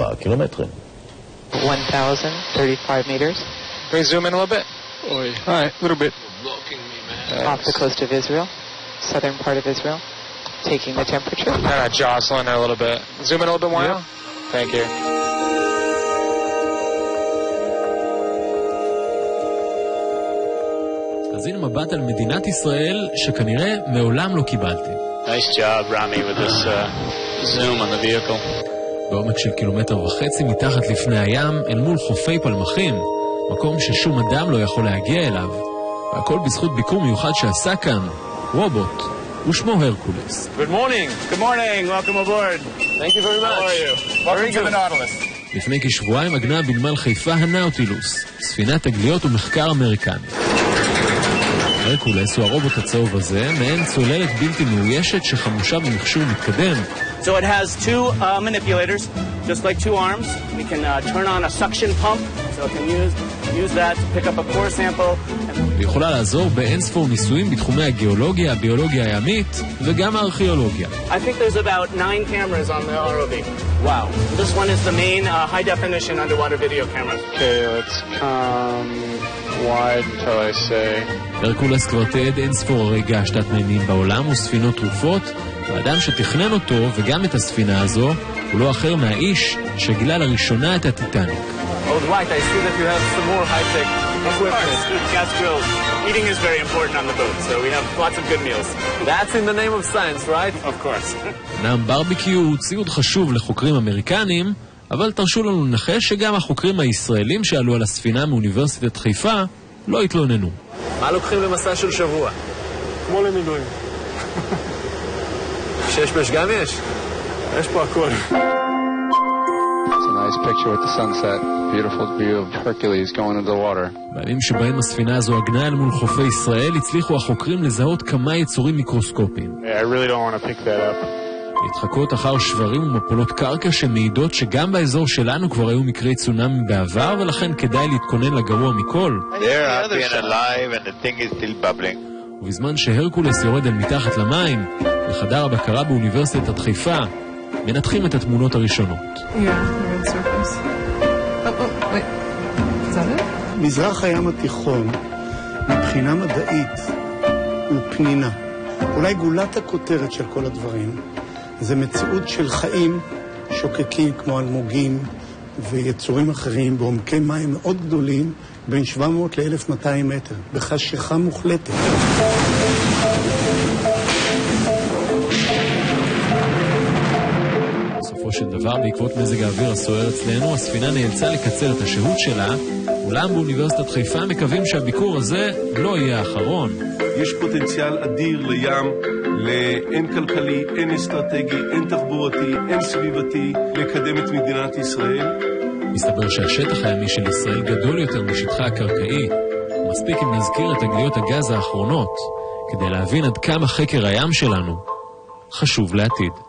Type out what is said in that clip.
קילומטרים. 1,035 meters. Can we zoom in a little bit? All right, a little bit. Off the coast of Israel, southern part of Israel, taking the temperature. Kind of jostling it a little bit. Zoom in a little bit more now? Thank you. אז הנה מבט על מדינת ישראל שכנראה מעולם לא קיבלתם. Nice job, Rami, with this zoom on the vehicle. בעומק של 1.5 קילומטר מתחת לפני הים, אל מול חופי פלמחים, מקום ששום אדם לא יכול להגיע אליו. והכל בזכות ביקור מיוחד שעשה כאן, רובוט, ושמו הרקולס. Good morning. Good morning. Welcome aboard. Thank you very much. How are you? Welcome to the Nautilus. לפני כשבועיים עגנה בנמל חיפה הנאוטילוס, ספינת תגליות ומחקר אמריקני. הרקולס הוא הרובוט הצהוב הזה, מעין צוללת בלתי מאוישת שחמושה במכשור מתקדם. So it has two manipulators, just like two arms. We can turn on a suction pump, so it can use that to pick up a core sample. היא יכולה לעזור באינספור ניסויים בתחומי הגיאולוגיה, הביולוגיה הימית וגם הארכיאולוגיה. I think there's about 9 cameras on the ROV. Wow. This one is the main high definition underwater video camera. Okay, let's come wide until I say. הרקולס כבר תיעד אינספור הרגע השתת מימים בעולם וספינות תרופות, והאדם שתכנן אותו וגם את הספינה הזו הוא לא אחר מהאיש שגילה לראשונה את הטיטניק. Oh, right. I see that you have some more high-tech equipment. Gas grills. Eating is very important on the boat, so we have lots of good meals. That's in the name of science, right? Of course. נעם ברביקיו הוא ציוד חשוב לחוקרים אמריקנים, אבל תרשו לנו לנחש שגם החוקרים הישראלים שעלו על הספינה מאוניברסיטת חיפה לא התלוננו. מה לוקחים למסע של שבוע? כמו למילואים. שש גם יש? יש פה הכל. It's a nice picture with the sunset. Beautiful view of Hercules going into the water. בימים שבהם הספינה הזו עגנה אל מול חופי ישראל, הצליחו החוקרים לזהות כמה יצורים מיקרוסקופיים. Yeah, I really don't want to pick that up. להתחקות אחר שברים ומפולות קרקע שמעידות שגם באזור שלנו כבר היו מקרי צונאמי בעבר, ולכן כדאי להתכונן לגרוע מכל. ובזמן שהרקולס יורד אל מתחת למים, בחדר הבקרה באוניברסיטת חיפה, מנתחים את התמונות הראשונות. מזרח הים התיכון, מבחינה מדעית, הוא פנינה. אולי גולת הכותרת של כל הדברים. זה מציאות של חיים שוקקים כמו אלמוגים ויצורים אחרים בעומקי מים מאוד גדולים, בין 700 ל-1200 מטר, בחשיכה מוחלטת. בסופו של דבר, בעקבות מזג האוויר הסוער אצלנו, הספינה נאלצה לקצר את השהות שלה, אולם באוניברסיטת חיפה מקווים שהביקור הזה לא יהיה האחרון. יש פוטנציאל אדיר לים, אין כלכלי, אין אסטרטגי, אין תחבורתי, אין סביבתי, לקדם את מדינת ישראל. מסתבר שהשטח הימי של ישראל גדול יותר משטחה הקרקעי. מספיק אם נזכיר את תגליות הגז האחרונות, כדי להבין עד כמה חקר הים שלנו חשוב לעתיד.